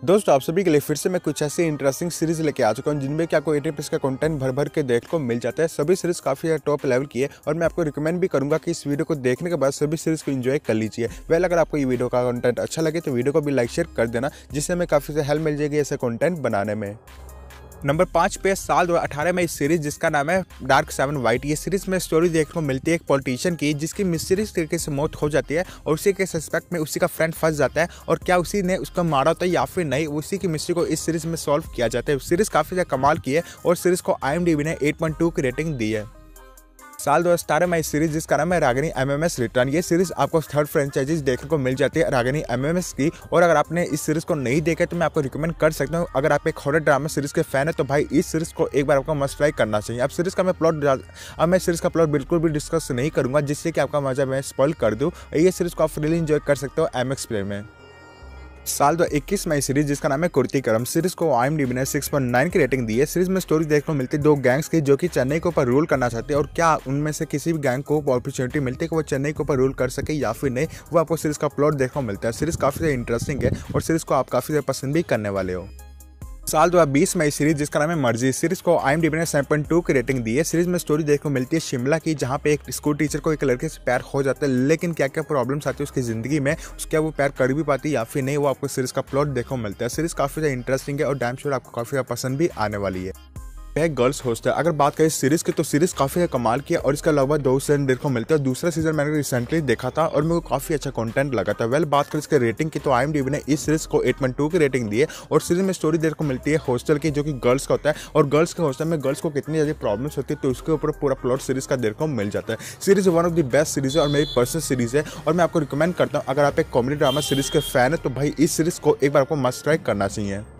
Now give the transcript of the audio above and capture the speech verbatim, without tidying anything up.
दोस्तों आप सभी के लिए फिर से मैं कुछ ऐसी इंटरेस्टिंग सीरीज लेके आ चुका हूँ जिनमें कि आपको एटीन प्लस का कंटेंट भर भर के देखने को मिल जाता है। सभी सीरीज काफी टॉप लेवल की है और मैं आपको रिकमेंड भी करूंगा कि इस वीडियो को देखने के बाद सभी सीरीज को एंजॉय कर लीजिए। वेल अगर आपको ये वीडियो का कंटेंट अच्छा लगे तो वीडियो को भी लाइक शेयर कर देना, जिससे हमें काफी हेल्प मिल जाएगी ऐसे कंटेंट बनाने में। नंबर पाँच पे साल दो हज़ार अठारह में इस सीरीज जिसका नाम है डार्क सेवन वाइट। ये सीरीज में स्टोरी देखने को मिलती है एक पॉलिटिशियन की जिसकी मिस्टीरियस तरीके से मौत हो जाती है और उसी के सस्पेक्ट में उसी का फ्रेंड फंस जाता है और क्या उसी ने उसका मारा होता है या फिर नहीं, उसी की मिस्ट्री को इस सीरीज में सॉल्व किया जाता है। सीरीज काफी ज्यादा कमाल की है और सीरीज को आई एम डी बी ने एट पॉइंट टू की रेटिंग दी है। साल दो हज़ार सत्रह में इस सीरीज जिसका नाम है रागिनी एमएमएस रिटर्न। ये सीरीज आपको थर्ड फ्रेंचाइजीज देखने को मिल जाती है रागिनी एमएमएस की, और अगर आपने इस सीरीज को नहीं देखा तो मैं आपको रिकमेंड कर सकता हूँ। अगर आप एक हॉरर ड्रामा सीरीज के फैन है तो भाई इस सीरीज को एक बार आपको मस्ट ट्राई करना चाहिए। अब सीरीज का मैं प्लॉट अब मैं सीरीज का प्लॉट बिल्कुल भी डिस्कस नहीं करूंगा जिससे कि आपका मजा मैं स्पॉइल कर दूँ। ये सीरीज को आप रियली एंजॉय कर सकते हो एमएक्स प्ले में। साल दो हज़ार इक्कीस में सीरीज जिसका नाम है कुर्ती करम। सीरीज को आई एम डी बी ने सिक्स पॉइंट नाइन की रेटिंग दी है। सीरीज में स्टोरी देखने को मिलती है दो गैंग्स की जो कि चेन्नई के ऊपर रूल करना चाहते हैं और क्या उनमें से किसी भी गैंग को अपॉर्चुनिटी मिलती है कि वो चेन्नई के ऊपर रूल कर सके या फिर नहीं, वो आपको सीरीज का प्लॉट देखने को मिलता है। सीरीज काफी ज्यादा इंटरेस्टिंग है और सीरीज को आप काफी ज्यादा पसंद भी करने वाले हो। साल दो हज़ार बीस में सीरीज जिसका नाम है मर्जी। सीरीज को आई एम डी बी ने सेवन पॉइंट टू की रेटिंग दी है। सीरीज में स्टोरी देखने को मिलती है शिमला की, जहां पे एक स्कूल टीचर को एक लड़के से प्यार हो जाता है, लेकिन क्या क्या प्रॉब्लम्स आती है उसकी जिंदगी में, उसके वो प्यार कर भी पाती है या फिर नहीं, वो आपको सीरीज का प्लॉट देखने को मिलता है। सीरीज काफी ज्यादा इंटरेस्टिंग है और डैम श्योर आपको काफी ज्यादा पसंद भी आने वाली है। गर्ल्स हॉस्टल अगर बात करें सीरीज की तो सीरीज काफी कमाल की है और इसका लगभग दो सीजन देखने को मिलता है। दूसरा सीजन मैंने रिसेंटली देखा था और मेरे को काफी अच्छा कंटेंट लगा था। वेल बात करें इसके रेटिंग की तो आई एम डी बी ने इस सीरीज को एट पॉइंट टू की रेटिंग दी है और सीरीज में स्टोरी देखने को मिलती है हॉस्टल की जो कि गर्ल्स का होता है और गर्ल्स के हॉस्टल में गर्ल्स को कितनी ज्यादा प्रॉब्लम्स होती है तो उसके ऊपर पूरा प्लॉट सीरीज का देखने को मिल जाता है। Series one of the best series है और मेरी पर्सनल सीरीज है और मैं आपको रिकमेंड करता हूँ अगर आप एक कॉमेडी ड्रामा सीरीज के फैन है तो भाई इस सीरीज को एक बार आपको मस्ट ट्राई करना चाहिए।